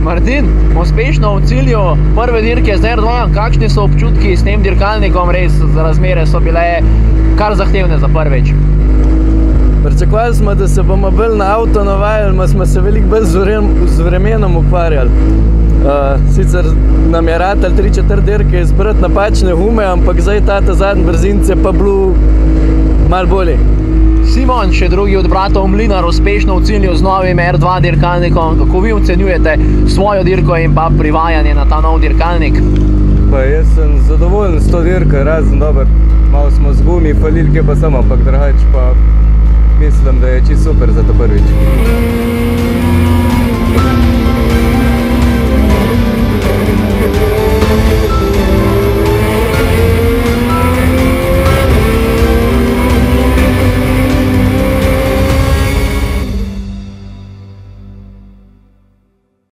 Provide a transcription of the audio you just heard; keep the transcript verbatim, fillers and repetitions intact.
Martin, uspešno v cilju prve dirke z R dva, kakšni so občutki s tem dirkalnikom? Res, razmere so bile kar zahtevne za prvič. Pričakovali smo, da se bomo bolj na avto navajali, ma smo se veliko bolj z vremenom ukvarjali. Uh, sicer nam je ratal tri četrt dirke izbrati napačne gume, ampak zdaj ta zadnji brzinc je pa bil malo bolje. Simon, še drugi od bratov Mlinar, uspešno v cilju z novim R dva dirkalnikom. Kako vi ocenjujete svojo dirko in pa privajanje na ta nov dirkalnik? Pa jaz sem zadovoljen s to dirko, razen dober. Malo smo z gumi, falilke pa samo, ampak drugače pa mislim, da je čisto super za to prvič.